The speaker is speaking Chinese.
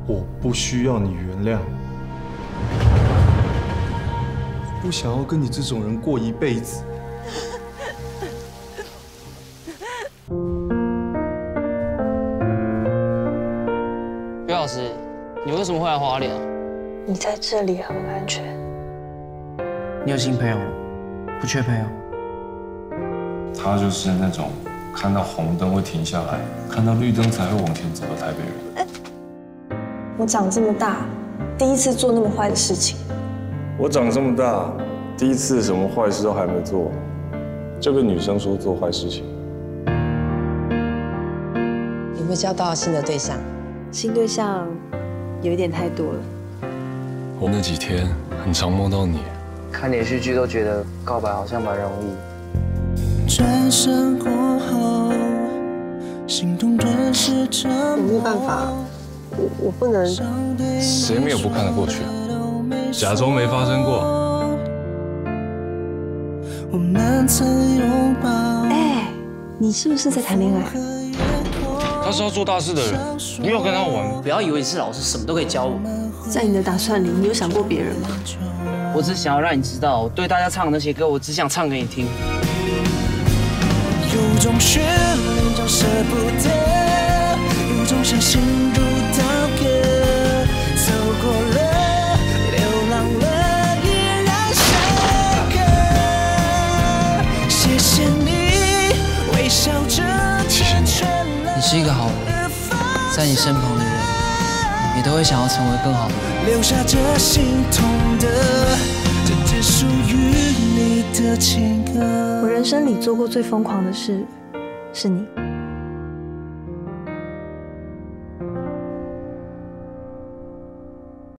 我不需要你原谅，我不想要跟你这种人过一辈子。 岳老师，你为什么会来花莲啊？ 你在这里很安全。 你有新朋友了？不缺朋友。 他就是那种看到红灯会停下来，看到绿灯才会往前走的台北人。 我长这么大，第一次做那么坏的事情。 我长这么大，第一次什么坏事都还没做，就跟女生说做坏事情。 有没有交到新的对象？ 新对象有一点太多了。 我那几天很常梦到你。 看连续剧都觉得告白好像蛮容易。 转身过后，心动顿时沉默。 有没有办法？我不能。 谁没有不看得过去？假装没发生过。 我们曾拥抱。 哎，你是不是在谈恋爱？ 他是要做大事的人，不要跟他玩。 不要以为你是老师，什么都可以教我。 在你的打算里，你有想过别人吗？ 我只想要让你知道，我对大家唱的那些歌，我只想唱给你听。 有种眷恋叫舍不得，有种相信如刀割。走过了，流浪了，依然深刻。谢谢你微笑着成全了。 你是一个好人，在你身旁的人，也都会想要成为更好的人。 留下这心痛的，这只属于你的情歌。 我人生里做过最疯狂的事，是你。